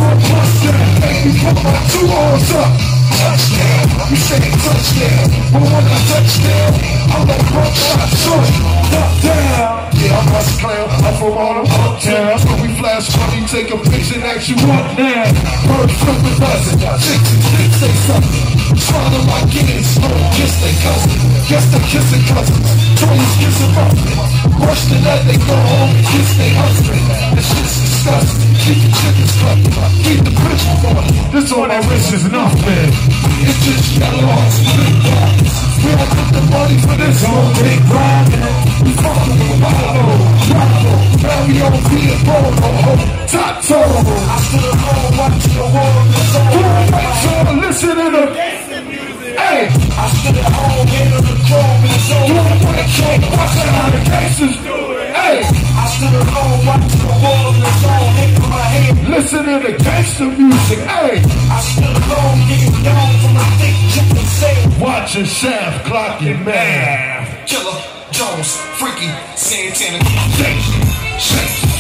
on touchdown. Make me put my 2 arms up. Touchdown, you say touchdown. But when I touchdown, I'm like broke shot short. Down. Yeah, I'm Russ Clown. I'm from all the uptown. So we flash money, take a picture that you want now. Birds flipping dozen. Say something. Swallow my kids, kiss they cousin. Guess they kissing cousins. Twins kissing brothers. Rush the night, they go home and kiss they husband. This shit's disgusting. Keep the chickens clucking. Keep the bitch going. This on my wrist is nothing. It's just yellow hearts and big bodies. We don't put the money for this whole big grinding. We follow the Apollo, Bravo. Now we on Vietnam, top toe. I stood home watching the world. Listen to the hey, I stood at home into the chrome and so doing the cake, watching how the gangsters do it. Hey, I stood at home watching the world and so hitting my head. Listen to the gangster music. Hey, I stood alone getting down from the thick chicken sand. Watching Shaft clocking man. Killa, Jones, Freaky, Santana, Zekey,